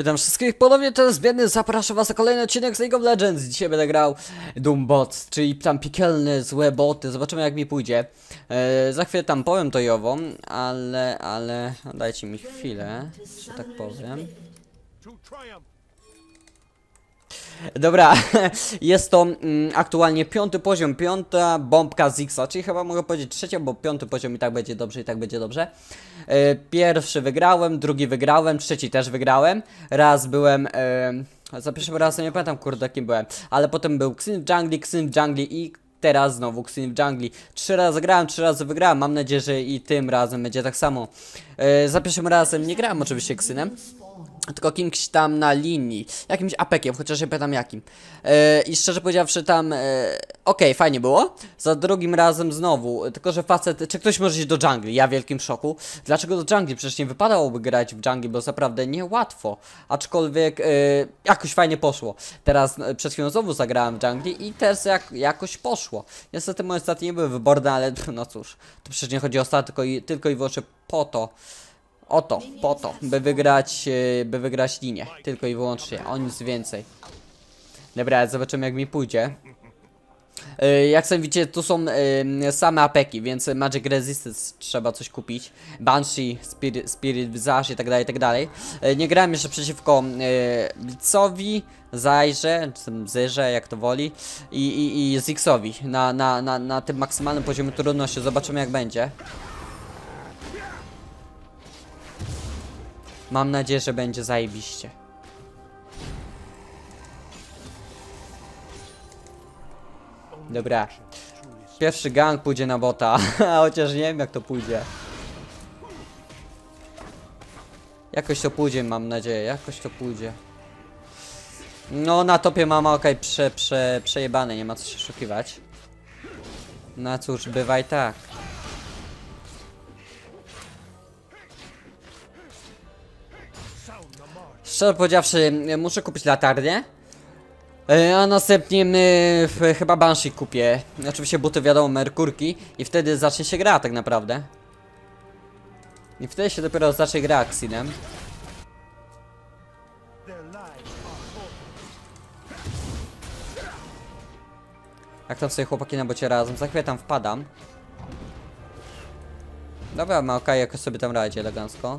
Witam wszystkich ponownie, to jest Biedny, zapraszam was na kolejny odcinek z League of Legends. Dzisiaj będę grał Doombot, czyli tam piekielne, złe boty, zobaczymy jak mi pójdzie. Za chwilę tam powiem to i owo, ale dajcie mi chwilę, że tak powiem. Dobra, jest to aktualnie 5. poziom, 5. bombka Zixa, czyli chyba mogę powiedzieć 3, bo 5. poziom i tak będzie dobrze, pierwszy wygrałem, drugi wygrałem, trzeci też wygrałem. Raz byłem, za pierwszym razem nie pamiętam kurde kim byłem, ale potem był Xin w jungli i teraz znowu Xin w jungli. 3 razy grałem, 3 razy wygrałem, mam nadzieję, że i tym razem będzie tak samo. Za pierwszym razem nie grałem oczywiście Xinem, tylko kimś tam na linii, jakimś apekiem, chociaż nie pamiętam jakim. I szczerze powiedziawszy tam, okej, fajnie było. Za drugim razem znowu, tylko że facet, czy ktoś może iść do dżungli? Ja w wielkim szoku. Dlaczego do dżungli? Przecież nie wypadałoby grać w dżungli, bo jest naprawdę niełatwo. Aczkolwiek jakoś fajnie poszło. Teraz przed chwilą znowu zagrałem w dżungli i też jakoś poszło. Niestety moje staty nie były wyborne, ale no cóż, to przecież nie chodzi o staty, tylko i wyłącznie po to. Po to, by wygrać linię. Tylko i wyłącznie, o nic więcej. Dobra, zobaczymy jak mi pójdzie. Jak sami widzicie, tu są same apeki, więc Magic Resistance trzeba coś kupić. Banshee, Spirit Visage i tak dalej. Nie grałem jeszcze przeciwko Blitzowi, Zajrze, czy Zyrze, jak to woli, i Zixowi na tym maksymalnym poziomie trudności. Zobaczymy jak będzie. Mam nadzieję, że będzie zajebiście. Dobra. Pierwszy gang pójdzie na bota, chociaż nie wiem jak to pójdzie. Jakoś to pójdzie, mam nadzieję, jakoś to pójdzie. No na topie mama okej, przejebane, nie ma co się oszukiwać. No cóż, bywa i tak. Szczerze powiedziawszy, muszę kupić latarnię. A następnie chyba Banshee kupię. Oczywiście buty wiadomo, Merkurki. I wtedy zacznie się gra tak naprawdę. I wtedy się dopiero zacznie gra Xinem. Jak tam sobie chłopaki na bocie razem, za chwilę tam wpadam. Dobra, ma okej, jakoś sobie tam radzi elegancko.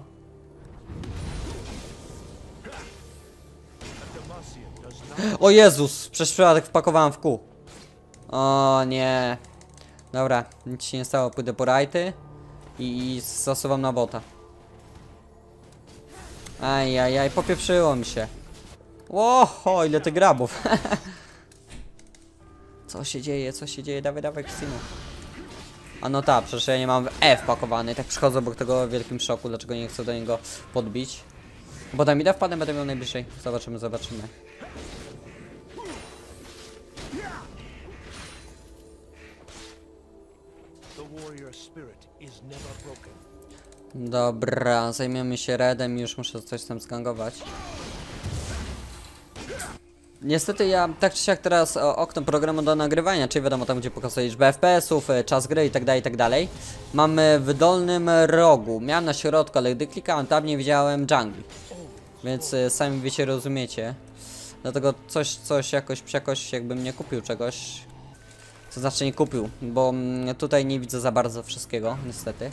O Jezus, przez przypadek wpakowałem w kół. O nie. Dobra, nic się nie stało, pójdę po rajty i zasuwam na bota. Ajajaj, popieprzyło mi się. Łoho, ile tych grabów. Co się dzieje, dawaj Xinu. A no tak, przecież ja nie mam w E wpakowany, tak przychodzę obok tego w wielkim szoku, dlaczego nie chcę do niego podbić. Bo tam idę wpadem, będę miał najbliżej. Zobaczymy. Dobra, zajmiemy się redem i już muszę coś tam zgangować. Niestety ja tak czy siak teraz okno programu do nagrywania, czyli wiadomo tam gdzie pokazuje liczbę FPS-ów, czas gry i tak dalej. Mamy w dolnym rogu, miałem na środku, ale gdy klikałem tam nie widziałem dżungli. Więc sami wiecie, rozumiecie. Dlatego coś jakoś jakbym nie kupił czegoś. To znaczy nie kupił, bo tutaj nie widzę za bardzo wszystkiego, niestety.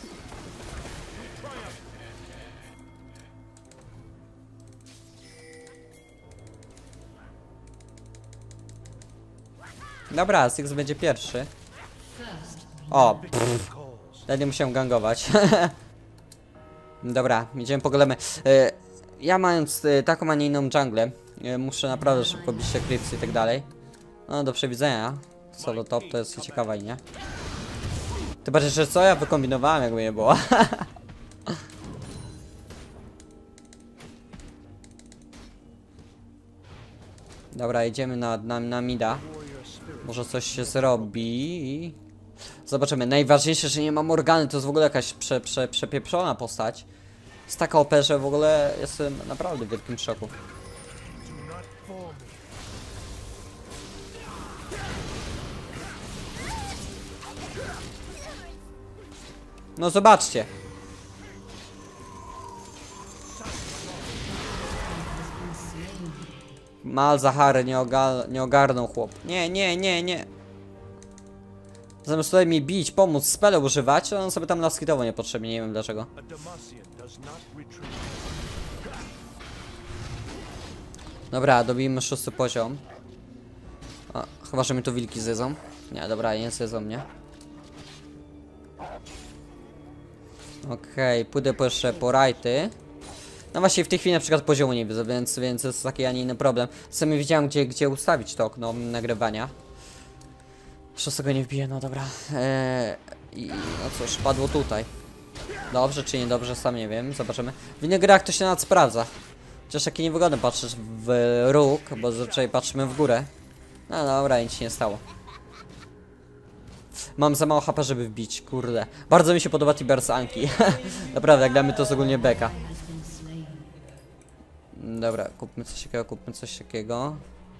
Dobra, Six będzie pierwszy. O, ja nie musiałem gangować. Dobra, idziemy po golemy. Ja mając taką, a nie inną dżunglę, muszę naprawdę szybko bić się Eclipse i tak dalej. No do przewidzenia. Solo top to jest ciekawe, nie? Ty patrzysz, że co ja wykombinowałem, jakby nie było. Dobra, idziemy na mida. Może coś się zrobi. Zobaczymy. Najważniejsze, że nie ma Morgany, to jest w ogóle jakaś przepieprzona postać. Jest taka OP, że w ogóle jestem naprawdę w wielkim szoku. No zobaczcie. Malzahar nie ogarnął chłop. Nie. Zamiast tutaj mi bić, pomóc, spele używać, to on sobie tam laskitowo niepotrzebnie, nie wiem dlaczego. Dobra, dobijmy 6. poziom. O, chyba, że mi tu wilki zjedzą. Nie, dobra, nie zjedzą mnie. Okej, pójdę jeszcze po rajty. No właśnie w tej chwili na przykład poziomu nie widzę, więc jest taki, a nie inny problem. Sami wiedziałem gdzie ustawić to okno nagrywania. 6 nie wbiję, no dobra. I no cóż, padło tutaj. Dobrze czy niedobrze, sam nie wiem, zobaczymy. W innych grach to się nawet sprawdza. Chociaż takie niewygodne patrzysz w róg, bo zazwyczaj patrzymy w górę. No dobra, nic się nie stało. Mam za mało HP, żeby wbić, kurde. Bardzo mi się podoba Tibers Anki. Naprawdę, jak damy to jest ogólnie beka. Dobra, kupmy coś takiego, coś takiego.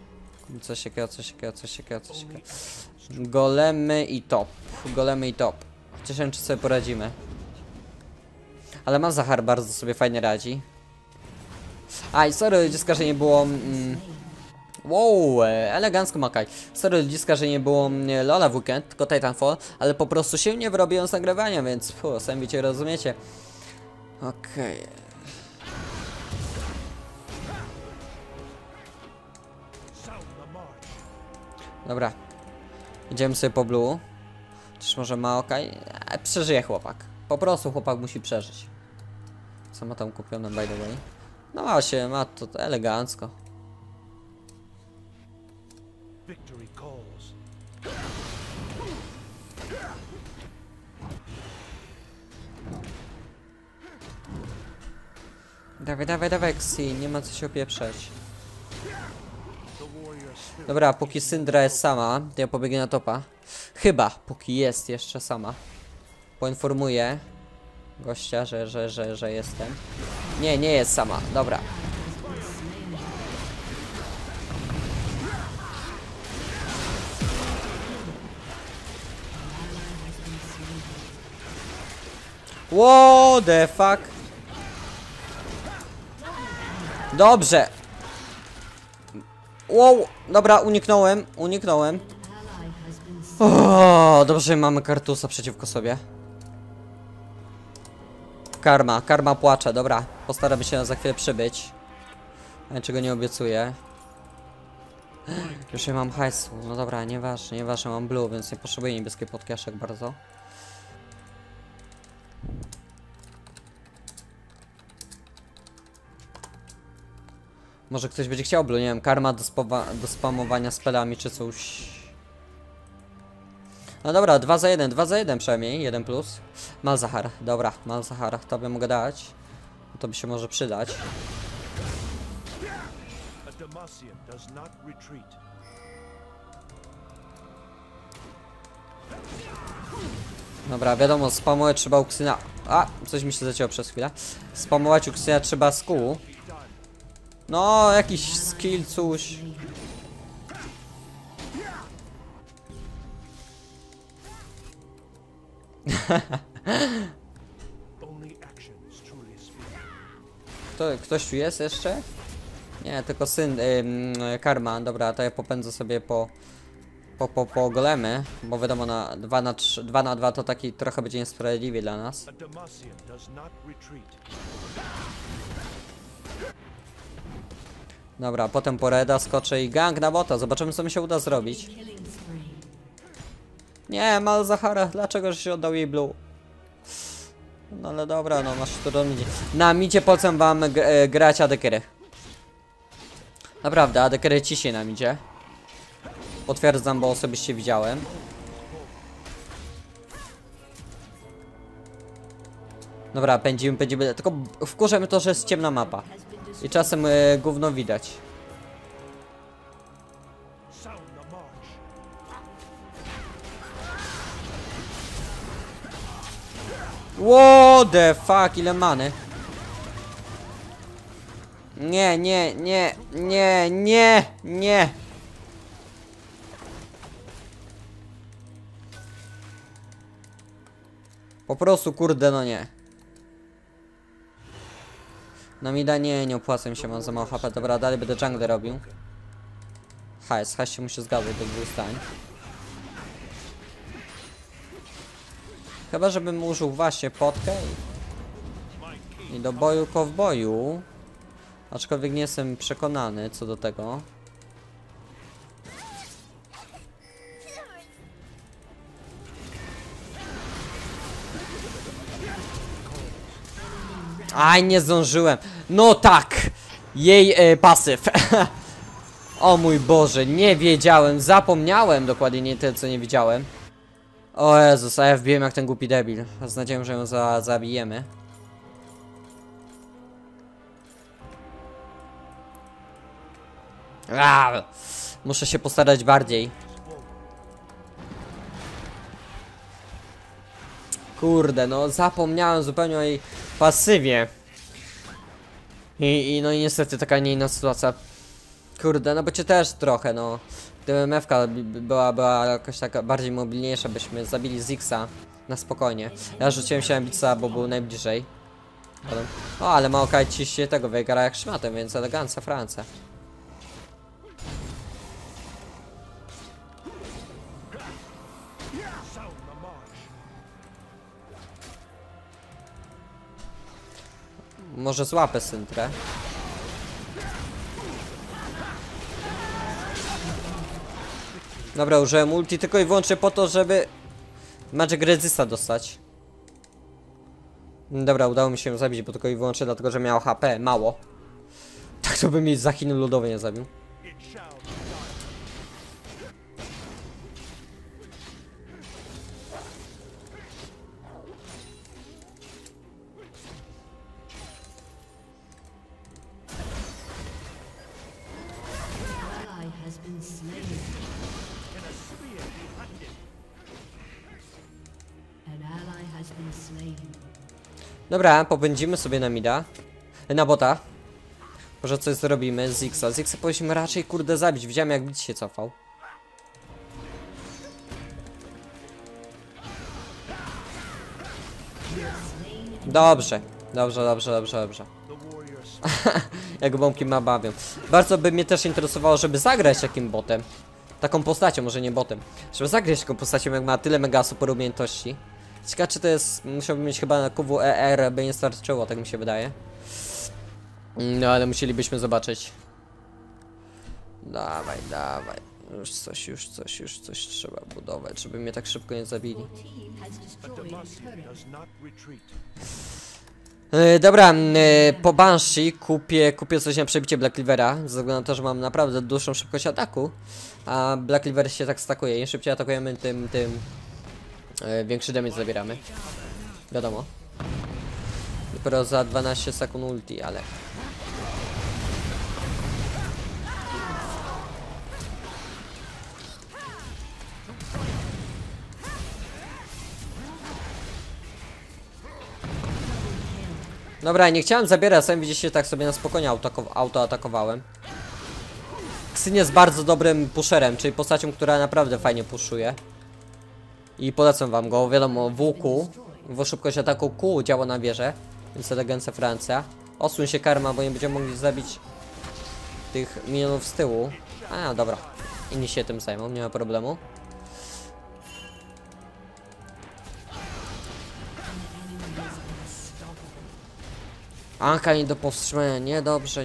Golemy i top. Chociaż nie wiem, czy sobie poradzimy. Ale Malzahar bardzo sobie fajnie radzi. Aj, sorry ludziska, że nie było... wow, elegancko Makaj. Sorry ludziska, że nie było Lola w weekend, tylko Titanfall. Ale po prostu się nie wyrobiłem z nagrywania, więc sami wiecie, rozumiecie. Okej. Dobra. Idziemy sobie po blue. Czyż może ma okej? Przeżyje chłopak. Po prostu chłopak musi przeżyć. Co ma tam kupione, by the way? No właśnie, ma to elegancko. Dawaj, Xi, nie ma co się opieprzeć. Dobra, póki Syndra jest sama, to ja pobiegnę na topa. Chyba, póki jest jeszcze sama. Poinformuję gościa, że jestem. Nie jest sama, dobra. What the fuck? Dobrze. Wow, dobra, uniknąłem. O, dobrze, mamy Kartusa przeciwko sobie. Karma płacze, dobra. Postaramy się za chwilę przybyć. Ja czego nie obiecuję. Już nie mam hajsu, no dobra, nieważne, mam blue, więc nie potrzebuję niebieskiej podkieszek bardzo. Może ktoś będzie chciał blue, nie wiem, karma do spamowania spelami czy coś. No dobra, 2 za 1 przynajmniej, 1 plus. Malzahar, dobra, Malzahar, tobie mogę dać. To by się może przydać. Dobra, wiadomo, spamować trzeba Uksyna. A, coś mi się zacięło przez chwilę. Spamować Uksyna trzeba z kół. No, jakiś skill, coś. Ktoś tu jest jeszcze? Nie, tylko syn, Karma. Dobra, to ja popędzę sobie po golemy, bo wiadomo, na 2 na 2 to taki trochę będzie niesprawiedliwie dla nas. Dobra, potem po Reda skoczę i gang na bota. Zobaczymy, co mi się uda zrobić. Nie, Malzahara, dlaczego się oddał jej blue? No ale dobra, no masz tu do mnie. Na midzie polecam wam grać adekery. Naprawdę, adekery ciśnie na midzie. Potwierdzam, bo osobiście widziałem. Dobra, pędzimy, tylko wkurzamy to, że jest ciemna mapa. I czasem gówno widać. What the fuck, ile many? Nie. Po prostu, kurde, no nie. No mida nie opłaca mi się, mam za mało HP. Dobra, dalej będę jungle robił. Hajs się musi zgadzać do dwóch zdań. Chyba, żebym użył właśnie potkę i do boju kowboju. Aczkolwiek nie jestem przekonany co do tego. Aj, nie zdążyłem. No tak! Jej pasyw. O mój Boże, nie wiedziałem, zapomniałem dokładnie, nie tyle co nie widziałem. O Jezus, a ja wbiłem jak ten głupi debil. Z nadzieją, że ją zabijemy. Muszę się postarać bardziej. Kurde, no zapomniałem zupełnie o jej pasywie. No i niestety taka nie inna sytuacja. Kurde, no bo cię też trochę, no. Gdyby MFK była jakoś taka bardziej mobilniejsza, byśmy zabili Zixa na spokojnie. Ja rzuciłem się Ambica, bo był najbliżej. O, ale Maokai ciśnie tego wygra jak szmatem, więc elegancja Francja. Może złapę Syntrę. Dobra, użyłem ulti tylko i wyłącznie po to, żeby Magic Resista dostać. Dobra, udało mi się ją zabić, bo tylko i wyłącznie dlatego, że miał HP mało. Tak to by mi za Chiny ludowe nie zabił. Dobra, popędzimy sobie na mida. Na bota. Może coś zrobimy z Zixa. Zixa powinniśmy raczej kurde zabić. Widziałem jak Blitz się cofał. Dobrze. Dobrze. Jak bombki ma bawią. Bardzo by mnie też interesowało, żeby zagrać takim botem. Taką postacią, może nie botem. Żeby zagrać taką postacią, jak ma tyle mega super umiejętności. Ciekawe, czy to jest... Musiałbym mieć chyba na QWER, by nie starczyło, tak mi się wydaje. No, ale musielibyśmy zobaczyć. Dawaj. Już coś trzeba budować, żeby mnie tak szybko nie zabili. Dobra, po Banshee kupię coś na przebicie Black Cleavera, ze względu na to, że mam naprawdę dłuższą szybkość ataku. A Black Cleaver się tak stakuje. Im szybciej atakujemy, tym większy damage zabieramy. Wiadomo. Dopiero za 12 sekund ulti, ale... Dobra, nie chciałem zabierać, sami widzicie, tak sobie na spokojnie auto atakowałem. Xyn jest bardzo dobrym pusherem, czyli postacią, która naprawdę fajnie pushuje. I polecam wam go, wiadomo, WQ, w szybkość ataku Q działa na wieżę, więc elegancja Francja. Osuń się karma, bo nie będziemy mogli zabić tych minionów z tyłu. A, dobra, inni się tym zajmą, nie ma problemu. Anka nie do powstrzymania, niedobrze.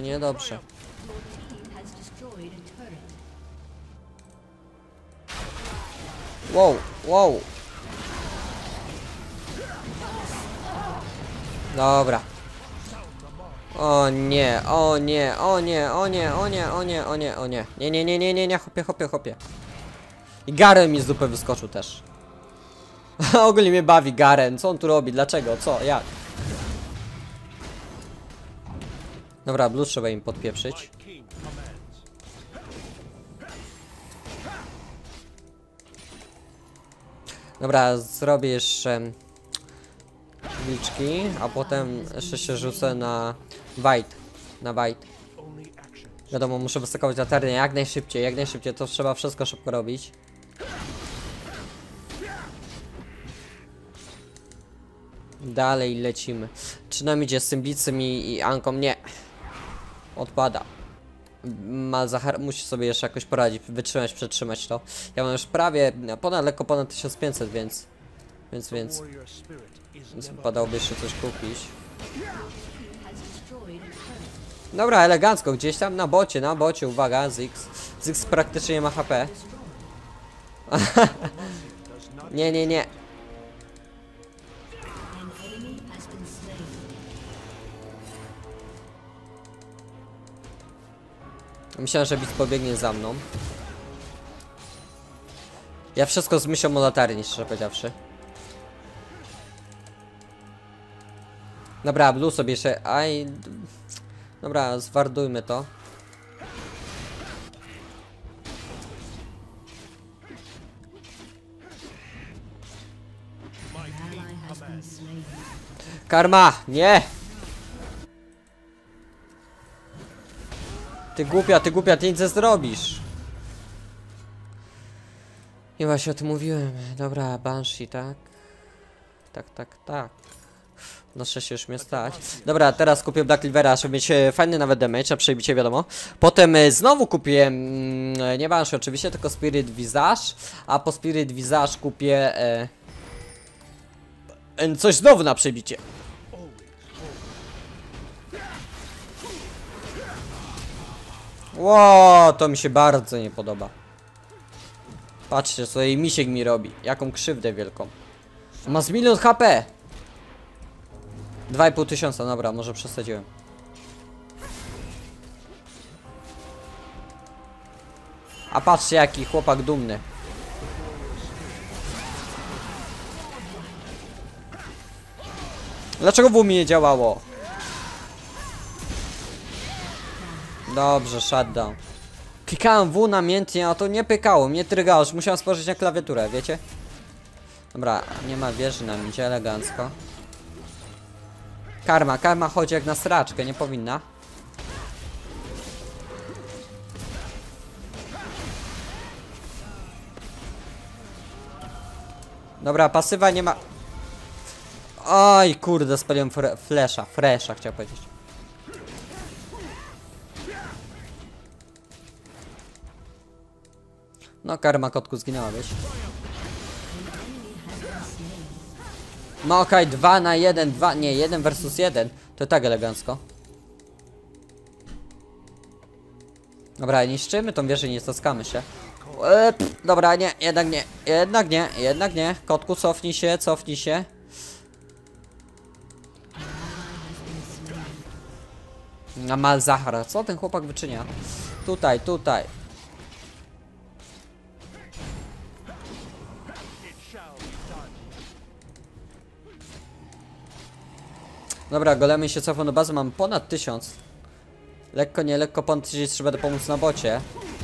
Wow. Dobra. O nie. Nie, hopie. I Garen mi z dupy wyskoczył też. Ogólnie mnie bawi Garen, co on tu robi, dlaczego, co, jak? Dobra, Blue trzeba im podpieprzyć. Dobra, zrobię jeszcze wilczki, a potem jeszcze się rzucę na White. Wiadomo, muszę wystakować latarnię jak najszybciej, to trzeba wszystko szybko robić. Dalej lecimy. Czy nam idzie z Symbicem i Anką? Nie. Odpada. Malzahar musi sobie jeszcze jakoś poradzić, wytrzymać, przetrzymać to. Ja mam już prawie, lekko ponad 1500, więc wypadałoby jeszcze coś kupić. Dobra, elegancko, gdzieś tam na bocie, uwaga, Ziggs. Ziggs praktycznie nie ma HP. Nie. Myślałem, że Bit pobiegnie za mną. Ja wszystko z myślą o latarni, szczerze powiedziawszy. Dobra, Blue sobie jeszcze... Dobra, zwardujmy to. Karma! Nie! Ty głupia, ty nic nie zrobisz. I właśnie o tym mówiłem. Dobra, Banshee, tak? Tak. Na szczęście już mnie stać. Dobra, teraz kupię Black Cleavera, żeby mieć fajny nawet damage, na przebicie wiadomo. Potem znowu kupię, nie Banshee oczywiście, tylko Spirit Visage. A po Spirit Visage kupię coś znowu na przebicie. Ło, to mi się bardzo nie podoba. Patrzcie, co jej misiek mi robi. Jaką krzywdę wielką. Ma z 1 000 000 HP. 2500, dobra, może przesadziłem. A patrzcie, jaki chłopak dumny. Dlaczego W mi nie działało? Dobrze, shutdown. Klikałem W namiętnie, a to nie pykało, mnie trygało, że musiałem spojrzeć na klawiaturę, wiecie? Dobra, nie ma wieży nam idzie, elegancko. Karma chodzi jak na sraczkę, nie powinna. Dobra, pasywa nie ma... Oj, kurde, spaliłem fresha, chciałem powiedzieć. No, Karma, kotku, zginęłabyś. No okej, 2 na 1, 2, nie, 1 versus 1. To tak elegancko. Dobra, niszczymy tą wieżę, nie staskamy się. Dobra, nie, jednak nie. Kotku, cofnij się. Na Malzahar, co ten chłopak wyczynia? Tutaj. Dobra, golemy się cofą do bazy, mam ponad 1000. Lekko ponad 1000 trzeba pomóc na bocie.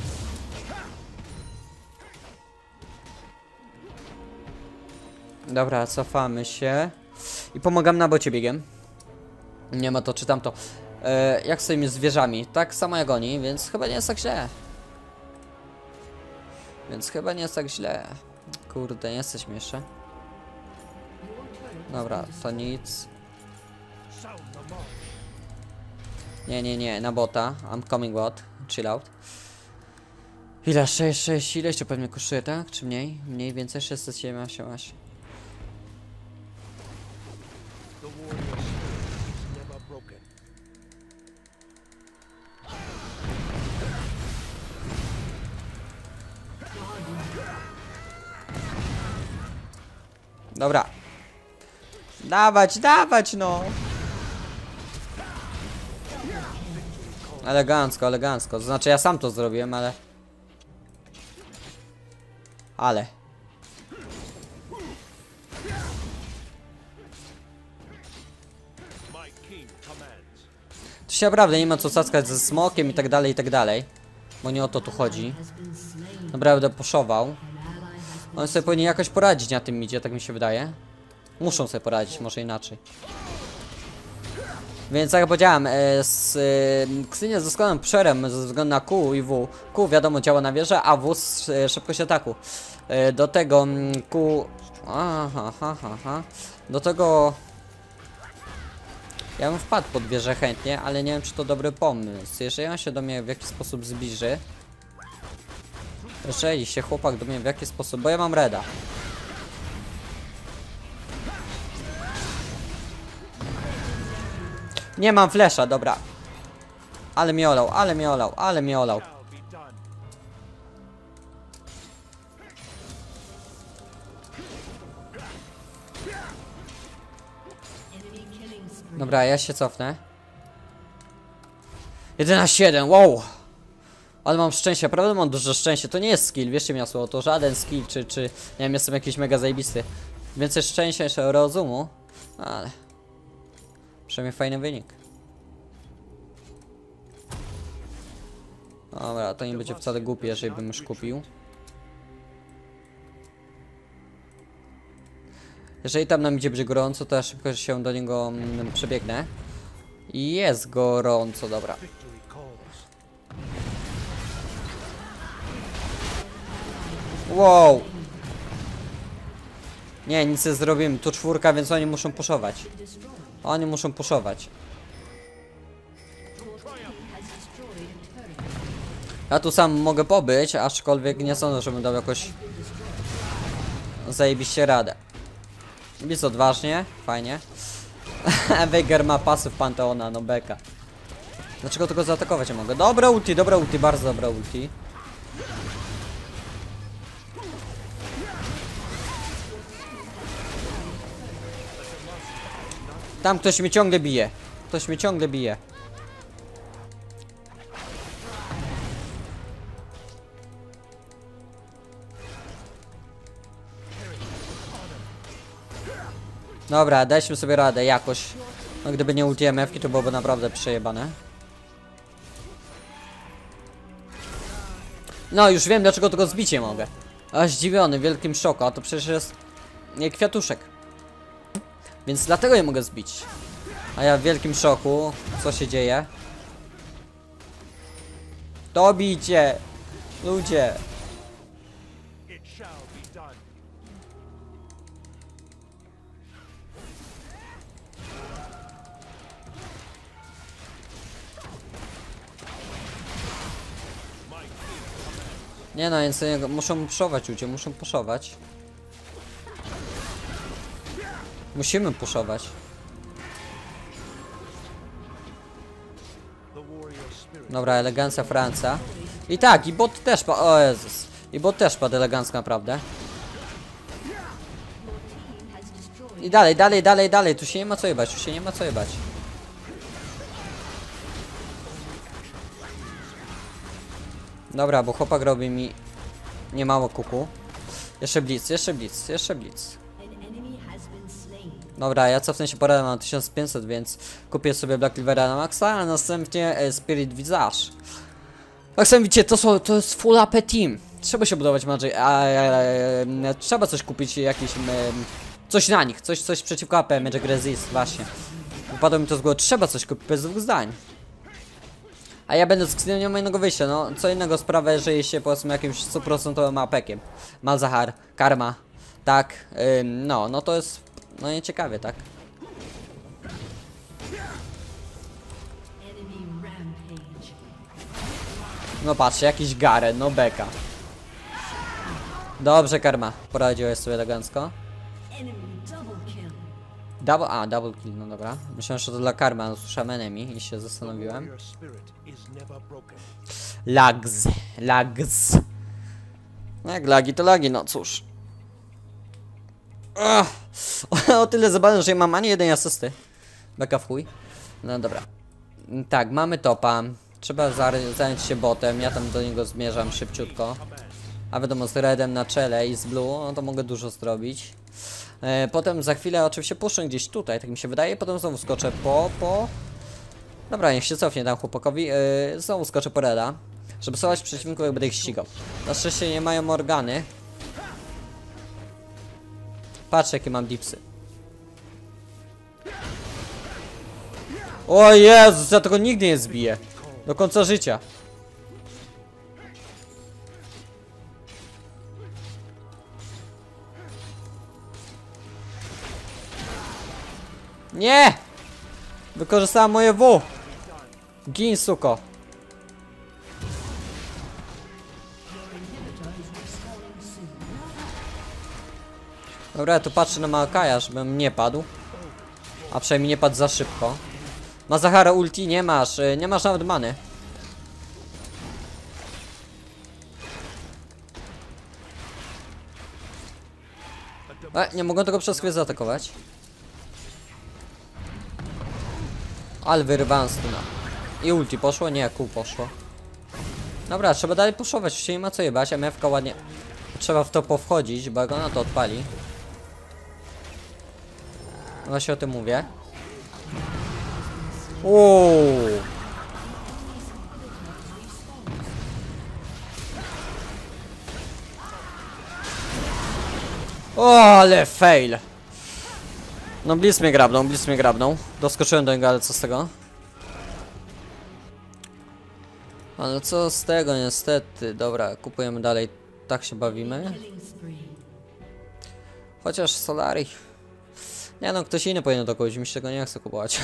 Dobra, cofamy się. I pomagam na bocie biegiem. Nie ma to, czytam to. Jak z tymi zwierzami? Tak samo jak oni, więc chyba nie jest tak źle. Kurde, nie jesteśmy jeszcze. Dobra, to nic. Nie, na bota. I'm coming bot. Chill out. Ile? 6, ile jeszcze pewnie kosztuje, tak? Czy mniej? Mniej więcej 678. Dobra. Dawać, no. Elegancko. To znaczy ja sam to zrobiłem, ale. Tu się naprawdę nie ma co cackać ze smokiem i tak dalej. Bo nie o to tu chodzi. Dobra, będę puszował. On sobie powinien jakoś poradzić na tym midzie, tak mi się wydaje. Muszą sobie poradzić, może inaczej. Więc jak powiedziałem, Ksenia z doskonałym przerem ze względu na Q i W. Q wiadomo działa na wieżę, a W szybkość ataku. Do tego Q... Do tego... Ja bym wpadł pod wieżę chętnie, ale nie wiem, czy to dobry pomysł. Jeżeli on się do mnie w jakiś sposób zbliży... Jeżeli się chłopak do mnie w jakiś sposób... Bo ja mam reda. Nie mam flesza, dobra. Ale mnie olał, ale mnie olał, ale mnie olał. Dobra, ja się cofnę. 11-1, wow! Ale mam szczęście, naprawdę mam dużo szczęścia. To nie jest skill, wierzcie mi na słowo, to żaden skill, czy nie wiem, jestem jakiś mega zajebisty. Więcej szczęścia niż rozumu, ale... Przynajmniej fajny wynik. Dobra, to nie będzie wcale głupie, jeżeli bym już kupił. Jeżeli tam nam idzie gorąco, to ja szybko się do niego przebiegnę. I jest gorąco, dobra. Wow! Nie, nic nie zrobimy. Tu 4, więc oni muszą puszować. Oni muszą puszować. Ja tu sam mogę pobyć, aczkolwiek nie sądzę, żebym dał jakoś zajebiście radę. Jest odważnie, fajnie. Veigar ma pasyw Panteona, no beka. Dlaczego tylko zaatakować nie mogę? Dobra ulti, bardzo dobra ulti. Tam ktoś mnie ciągle bije. Ktoś mnie ciągle bije. Dobra, daliśmy sobie radę jakoś. No gdyby nie ulti MF-ki, to byłoby naprawdę przejebane. No już wiem, dlaczego tego zbić nie mogę. A zdziwiony, w wielkim szoku, a to przecież jest... nie kwiatuszek. Więc dlatego je mogę zbić. A ja w wielkim szoku. Co się dzieje? Dobijcie! Ludzie! Nie no, więc muszą puszować ludzie, muszą puszować. Musimy puszować. Dobra, elegancja Francja. I tak, i bot też padł. O Jezus. I bot też padł elegancko naprawdę. I dalej. Tu się nie ma co jebać, tu się nie ma co jebać. Dobra, bo chłopak robi mi niemało kuku. Jeszcze blitz. Dobra, ja cofnę się porę na 1500, więc kupię sobie Black Clovera na maxa, a następnie Spirit Visage. Jak sami widzicie, to jest full AP team. Trzeba się budować Magic, trzeba coś kupić, jakiś coś na nich, coś przeciwko AP, Magic Resist, właśnie. Upadło mi to z głowy, trzeba coś kupić, bez dwóch zdań. A ja będę z Xineem nie ma innego wyjścia, no co innego sprawia, jeżeli się powiedzmy jakimś 100% apekiem. Malzahar, Karma, tak, no to jest, no nieciekawie, tak? No patrzcie, jakiś Garen, no beka. Dobrze, Karma, poradziłeś sobie elegancko. Double kill, no dobra. Myślałem, że to dla Karma, no słyszałem enemy i się zastanowiłem. Lags. No jak lagi, to lagi, no cóż. O tyle zabawne, że nie mam ani jednej asysty. Beka w chuj. No dobra. Tak, mamy topa. Trzeba zająć się botem, ja tam do niego zmierzam szybciutko. A wiadomo, z redem na czele i z blue, no to mogę dużo zrobić. Potem za chwilę oczywiście puszczę gdzieś tutaj, tak mi się wydaje. Potem znowu skoczę po... Dobra, niech się cofnie tam chłopakowi. Znowu skoczę po reda. Żeby schować przeciwników, jak będę ich ścigał. Na szczęście nie mają organy. Patrz, jakie mam dipsy. O Jezus, ja tego nigdy nie zbiję. Do końca życia. Nie! Wykorzystałem moje W. Gin, suko. Dobra, ja tu patrzę na Maokaja, żebym nie padł. A przynajmniej nie padł za szybko. Ma Zahara ulti? Nie masz. Nie masz nawet many. Nie mogą tego przez chwilę zaatakować. Ale wyrywałem stuna. I ulti poszło? Nie, kół poszło. Dobra, trzeba dalej puszować, się nie ma co jebać, MF-ka ładnie. Trzeba w to powchodzić, bo jak ona to odpali. Właśnie o tym mówię. Uuu. O, ale fail. No Blitz mnie grabnął. Doskoczyłem do niego, ale co z tego? Ale co z tego, niestety. Dobra, kupujemy dalej. Tak się bawimy. Chociaż Solari. Nie no, ktoś inny powinien to kupić, mi się tego nie chce kupować.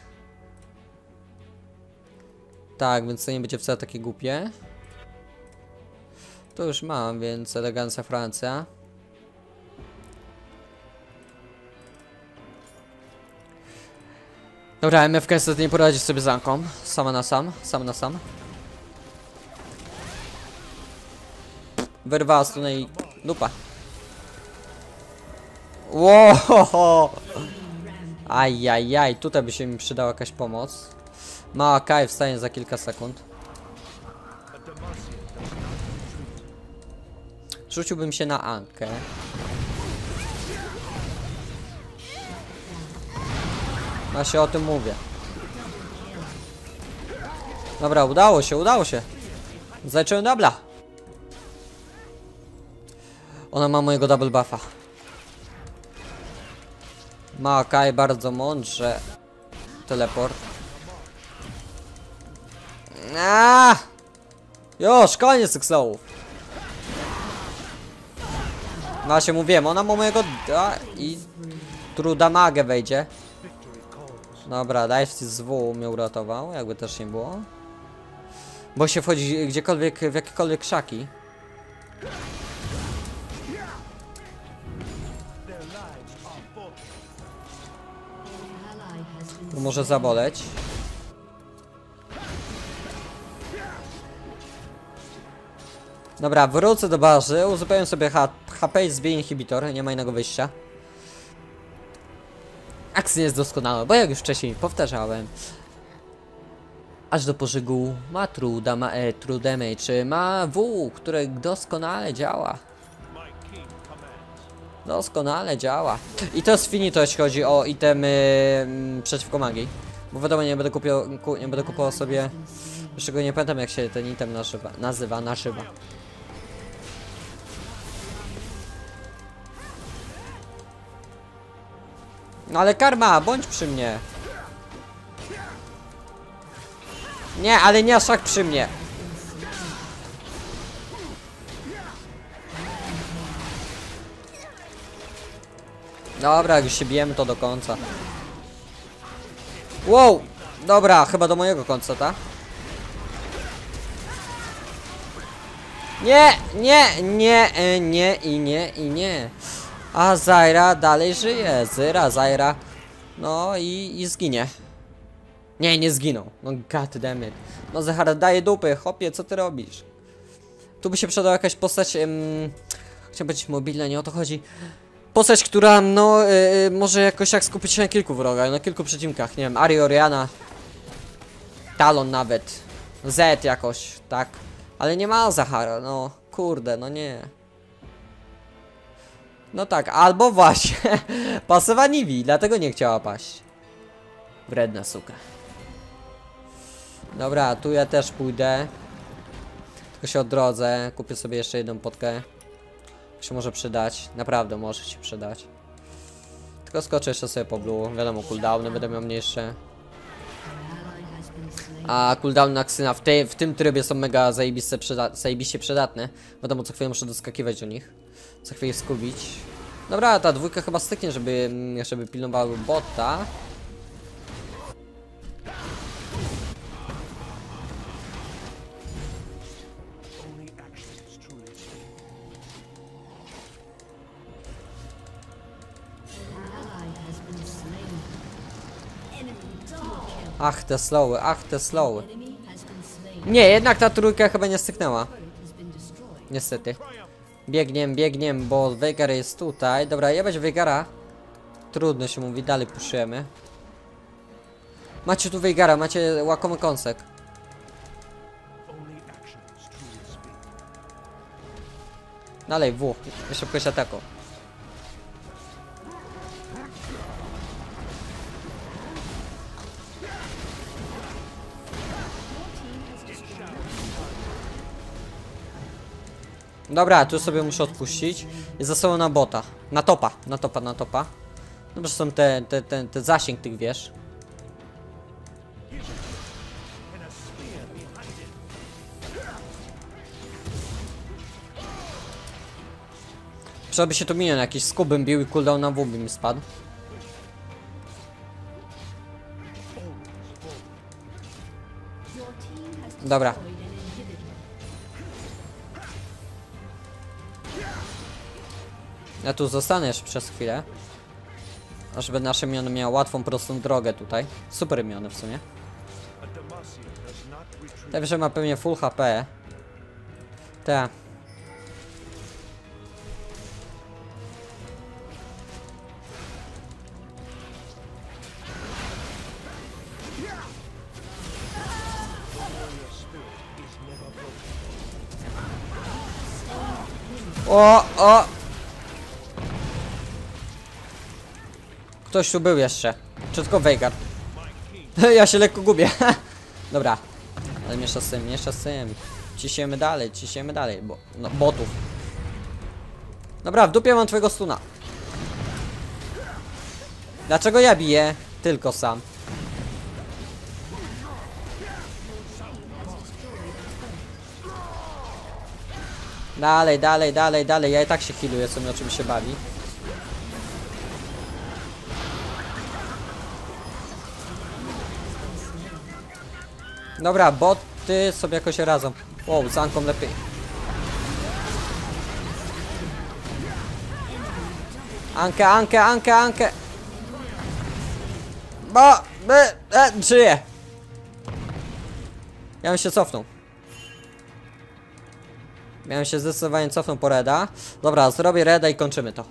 Tak, więc to nie będzie wcale takie głupie. To już mam, więc elegancja Francja. Dobra, MFK niestety nie poradzi sobie z Anką. Sama na sam. Wyrwała stronę i dupa. Wow! Ajajaj, tutaj by się mi przydała jakaś pomoc. Mała Kai wstanie za kilka sekund. Rzuciłbym się na Ankę. Właśnie o tym mówię. Dobra, udało się. Zacząłem dubla. Ona ma mojego double buffa. Maokai bardzo mądrze. Teleport. Już, koniec tych slowów. Właśnie mówiłem, ona ma mojego i true damage wejdzie. Dobra, Dive z W mnie uratował, jakby też nie było. Bo się wchodzi gdziekolwiek, w jakiekolwiek krzaki. To może zaboleć. Dobra, wrócę do bazy, uzupełnię sobie HP i zbiję inhibitor, nie ma innego wyjścia. Akcja jest doskonała, bo jak już wcześniej powtarzałem. Aż do pożygu ma true damage, ma W, które doskonale działa. Doskonale działa. I to jest finito, jeśli chodzi o itemy przeciwko magii. Bo wiadomo, nie będę kupował sobie. Jeszcze go nie pamiętam, jak się ten item nazywa. No ale karma, bądź przy mnie. Nie, ale nie aż tak przy mnie. Dobra, jak już się bijemy, to do końca. Wow! Dobra, chyba do mojego końca, tak? Nie. A Zyra dalej żyje. Zyra. No i zginie. Nie zginął. No goddammit. No Zahara daje dupy. Chłopie, co ty robisz? Tu by się przydała jakaś postać... chciałem powiedzieć mobilna, nie o to chodzi. Postać, która no może jakoś jak skupić się na kilku wrogach, na kilku przeciwnikach. Nie wiem, Ari, Oriana. Talon nawet. Z jakoś, tak. Ale nie ma Zahara, no kurde, no nie. No tak, albo właśnie pasywa Nivi, dlatego nie chciała paść. Wredna suka. Dobra, tu ja też pójdę. Tylko się odrodzę, kupię sobie jeszcze jedną potkę. To się może przydać, naprawdę może się przydać. Tylko skoczę jeszcze sobie po blue, wiadomo cooldowny będę miał mniejsze. A cooldown na Ksyna w tym trybie są mega zajebiście przydatne. Wiadomo, co chwilę muszę doskakiwać do nich. Co chwilę skubić. Dobra, ta dwójka chyba styknie, żeby pilnowały bota. Ach, te slowy, ach, te slowy. Nie, jednak ta trójka chyba nie styknęła. Niestety. Biegniemy, biegniemy, bo Veigar jest tutaj. Dobra, jebać Veigara. Trudno się mówi, dalej puszujemy. Macie tu Veigara, macie łakomy kąsek. Dalej, W. Szybkość ataku. Dobra, tu sobie muszę odpuścić. I zasobą na bota. Na topa, na topa, na topa. Dobrze są te zasięg tych wież. Żeby się tu minion jakiś skubym bił i cooldown na W by mi spadł. Dobra. Ja tu zostanę jeszcze przez chwilę. A żeby nasze miony miało łatwą, prostą drogę tutaj. Super miony w sumie. Ten że ma pewnie full HP. Tak. O! Ktoś tu był jeszcze. Czy tylko Veigar? Ja się lekko gubię. Dobra. Ale miesza z tym, miesza z tym. Ciśniemy dalej, bo... No, botów. Dobra, w dupie mam twojego stuna. Dlaczego ja biję? Tylko sam. Dalej. Ja i tak się healuję, co mnie oczywiście bawi. Dobra, boty sobie jakoś radzą. Wow, z Anką lepiej. Ankę. Żyje. Ja bym się cofnął. Miałem się zdecydowanie cofnąć po Reda. Dobra, zrobię Reda i kończymy to.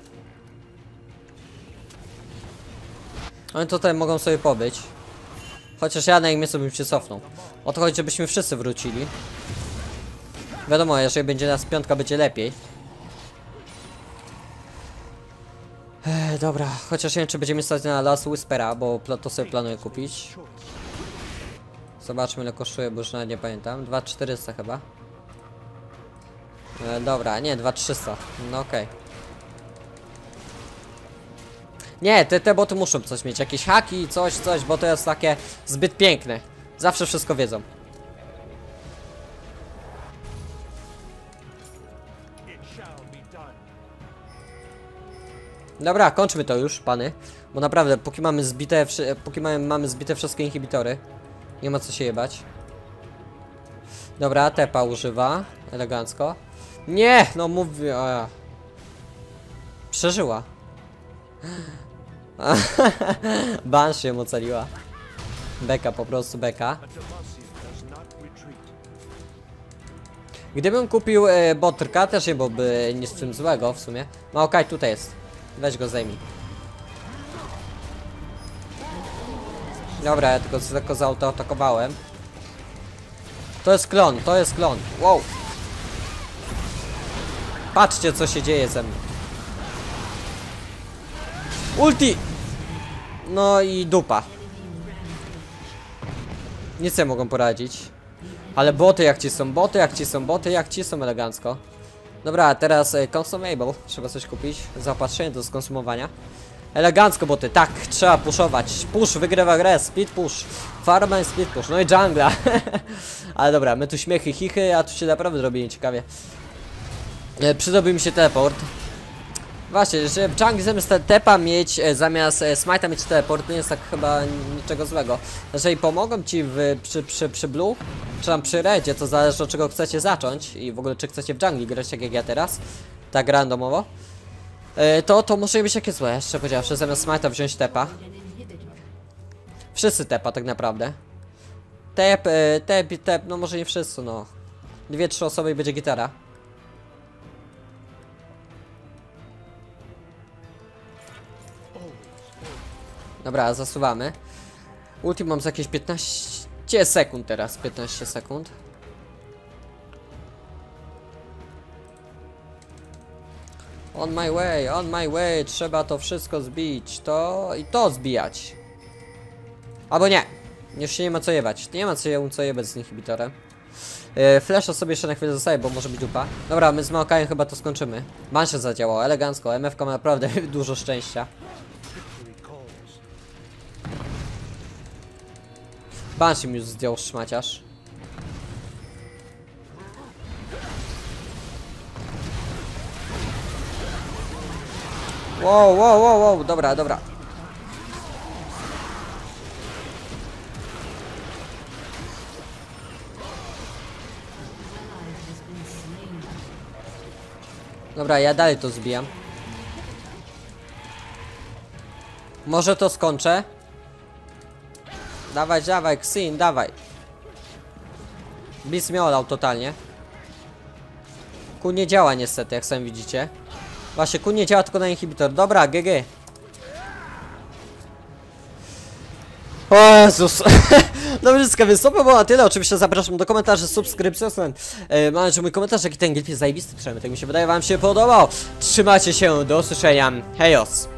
Oni tutaj mogą sobie pobyć. Chociaż ja na ich miejscu bym się cofnął. O to chodzi, żebyśmy wszyscy wrócili. Wiadomo, jeżeli będzie nas piątka, będzie lepiej. Dobra, chociaż nie wiem, czy będziemy stać na Last Whispera, bo to sobie planuję kupić. Zobaczmy, ile kosztuje, bo już nawet nie pamiętam. 2400 chyba. Dobra, nie, 2300. No okej. Nie, te boty muszą coś mieć, jakieś haki, coś, bo to jest takie zbyt piękne. Zawsze wszystko wiedzą. Dobra, kończmy to już, pany. Bo naprawdę, póki mamy zbite wszystkie inhibitory, nie ma co się jebać. Dobra, tepa używa. Elegancko. Nie! No mówię. O ja. Przeżyła. Banshee ją ocaliła. Beka, po prostu beka. Gdybym kupił botrka, też nie byłoby nic w tym złego w sumie. No okej, tutaj jest. Weź go, zajmij. Dobra, ja tylko zautoatakowałem. To jest klon. Wow. Patrzcie, co się dzieje ze mną. Ulti! No i dupa. Nic nie mogą poradzić. Ale boty jak ci są elegancko. Dobra, teraz consumable. Trzeba coś kupić. Zaopatrzenie do skonsumowania. Elegancko boty, tak, trzeba puszować. Push wygrywa grę, speed push. Farma i speed push, no i jungla. Ale dobra, my tu śmiechy, chichy, a tu się naprawdę robi nieciekawie. Przydałby mi się teleport. Właśnie, że w jungle zamiast tepa mieć, zamiast smite'a mieć teleport, nie jest tak chyba niczego złego. Jeżeli pomogą ci przy blue, czy tam przy redzie, to zależy od czego chcecie zacząć i w ogóle czy chcecie w jungle grać tak jak ja teraz, tak randomowo, to może być jakie złe, jeszcze powiedziawszy, zamiast smite'a wziąć tepa. Wszyscy tepa tak naprawdę. Tep, no może nie wszyscy, no. 2-3 osoby i będzie gitara. Dobra, zasuwamy. Ulti mam za jakieś 15 sekund teraz, 15 sekund. On my way, trzeba to wszystko zbić, i to zbijać. Albo nie, już się nie ma co jebać, nie ma co jebać z inhibitorem. Flasha sobie jeszcze na chwilę zostaje, bo może być dupa. Dobra, my z Maokajem chyba to skończymy. Mansze zadziałało, elegancko, MFK ma naprawdę dużo szczęścia. Banshee mi już zdjął szmaciarz. Wow, dobra. Dobra, ja dalej to zbijam. Może to skończę. Dawaj, Xin, dawaj. Blitz mnie olał totalnie. Q nie działa niestety, jak sami widzicie. Właśnie, Q nie działa tylko na inhibitor. Dobra, GG. O Jezus. Dobrze, wszystko, więc to było na tyle. Oczywiście zapraszam do komentarzy, subskrypcji. Mam nadzieję, że mój komentarz, jaki ten gilf jest zajebisty. Przynajmniej tak mi się wydaje, wam się podobał. Trzymajcie się, do usłyszenia. Hejos.